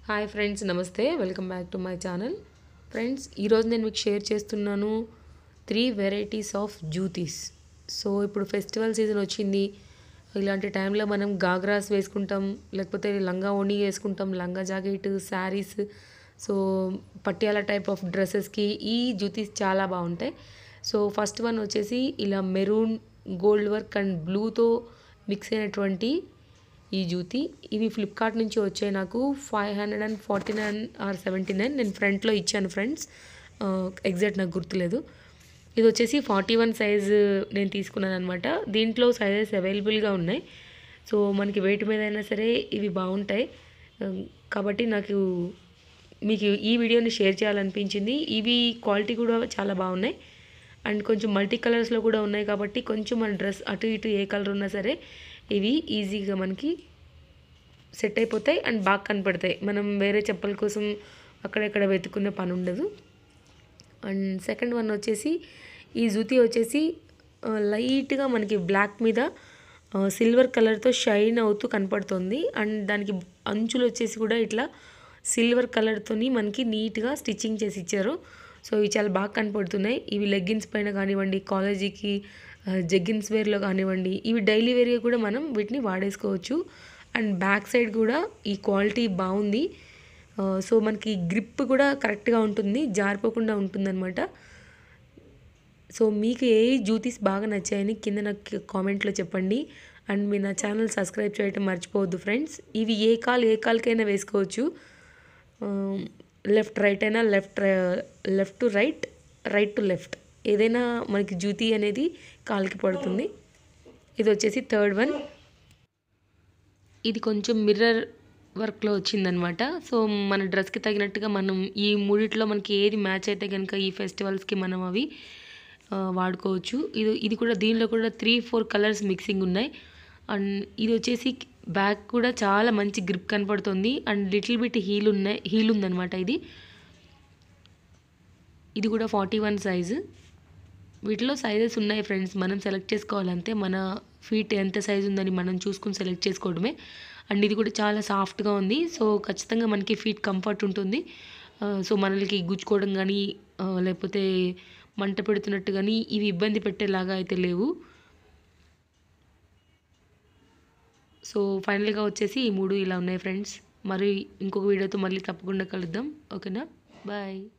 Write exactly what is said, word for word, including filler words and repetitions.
Hi friends, నమస్తే. Welcome back to my channel. Friends, ఈరోజు నేను మీకు షేర్ చేస్తున్నాను three varieties of juttis. So ఇప్పుడు ఫెస్టివల్ సీజన్ వచ్చింది. ఇలాంటి టైంలో మనం గాగ్రాస్ వేసుకుంటాం, లేకపోతే లంగా ఓణి వేసుకుంటాం, లంగా jacket, saris, so Patiala type of డ్రెస్సెస్కి ఈ జూతీస్ చాలా బాగుంటాయి. సో ఫస్ట్ వన్ వచ్చేసి ఇలా మెరూన్, గోల్డ్ వర్క్ అండ్ బ్లూతో మిక్స్ అయినటువంటి ఈ జూతి. ఇవి ఫ్లిప్కార్ట్ నుంచి వచ్చాయి. నాకు five hundred and forty nine or seventy nine నేను ఫ్రంట్లో ఇచ్చాను ఫ్రెండ్స్, ఎగ్జాక్ట్ నాకు గుర్తులేదు. ఇది వచ్చేసి ఫార్టీ వన్ సైజు నేను తీసుకున్నాను అనమాట. దీంట్లో సైజెస్ అవైలబుల్గా ఉన్నాయి. సో మనకి వెయిట్ మీద అయినా సరే ఇవి బాగుంటాయి కాబట్టి నాకు మీకు ఈ వీడియోని షేర్ చేయాలనిపించింది. ఇవి క్వాలిటీ కూడా చాలా బాగున్నాయి అండ్ కొంచెం మల్టీ కలర్స్లో కూడా ఉన్నాయి కాబట్టి కొంచెం మన డ్రెస్ అటు ఇటు ఏ కలర్ ఉన్నా సరే ఇవి ఈజీగా మనకి సెట్ అయిపోతాయి అండ్ బాగా కనపడతాయి. మనం వేరే చెప్పల కోసం అక్కడెక్కడ వెతుక్కునే పని ఉండదు. అండ్ సెకండ్ వన్ వచ్చేసి ఈ జూతి వచ్చేసి లైట్గా మనకి బ్లాక్ మీద సిల్వర్ కలర్తో షైన్ అవుతూ కనపడుతుంది. అండ్ దానికి అంచులు వచ్చేసి కూడా ఇట్లా సిల్వర్ కలర్తోని మనకి నీట్గా స్టిచ్చింగ్ చేసి ఇచ్చారు. సో ఇవి చాలా బాగా కనపడుతున్నాయి. ఇవి లెగ్గిన్స్ పైన కానివ్వండి, కాలేజీకి జగ్గిన్స్ వేర్లో కానివ్వండి, ఇవి డైలీ వేర్గా కూడా మనం వీటిని వాడేసుకోవచ్చు. అండ్ బ్యాక్ సైడ్ కూడా ఈ క్వాలిటీ బాగుంది. సో మనకి గ్రిప్ కూడా కరెక్ట్గా ఉంటుంది, జారిపోకుండా ఉంటుందన్నమాట. సో మీకు ఏ జూతీస్ బాగా నచ్చాయని కింద నాకు కామెంట్లో చెప్పండి. అండ్ మీరు నా ఛానల్ సబ్స్క్రైబ్ చేయడం మర్చిపోవద్దు ఫ్రెండ్స్. ఇవి ఏ కాల్ ఏ కాల్కైనా వేసుకోవచ్చు. లెఫ్ట్ రైట్ అయినా, left left to right, right to left, ఏదైనా మనకి జూతీ అనేది కాలికి పడుతుంది. ఇది వచ్చేసి థర్డ్ వన్. ఇది కొంచెం మిర్రర్ వర్క్లో వచ్చిందనమాట. సో మన డ్రెస్కి తగినట్టుగా మనం ఈ మూడిట్లో మనకి ఏది మ్యాచ్ అయితే కనుక ఈ ఫెస్టివల్స్కి మనం అవి వాడుకోవచ్చు. ఇది ఇది కూడా దీనిలో కూడా త్రీ ఫోర్ కలర్స్ మిక్సింగ్ ఉన్నాయి. అండ్ ఇది వచ్చేసి బ్యాక్ కూడా చాలా మంచి గ్రిప్ కనపడుతుంది అండ్ లిటిల్ బిట్ హీల్ ఉన్నాయి హీల్ ఉందనమాట. ఇది ఇది కూడా ఫార్టీ వన్ సైజు. వీటిలో సైజెస్ ఉన్నాయి ఫ్రెండ్స్, మనం సెలెక్ట్ చేసుకోవాలంటే మన ఫీట్ ఎంత సైజు ఉందని మనం చూసుకుని సెలెక్ట్ చేసుకోవడమే. అండ్ ఇది కూడా చాలా సాఫ్ట్గా ఉంది. సో ఖచ్చితంగా మనకి ఫీట్ కంఫర్ట్ ఉంటుంది. సో మనకి గుచ్చుకోవడం కానీ లేకపోతే మంట పెడుతున్నట్టు కానీ ఇవి ఇబ్బంది పెట్టేలాగా అయితే లేవు. సో ఫైనల్గా వచ్చేసి ఈ మూడు ఇలా ఉన్నాయి ఫ్రెండ్స్. మరి ఇంకొక వీడియోతో మళ్ళీ తప్పకుండా కలుద్దాం. ఓకేనా, బాయ్.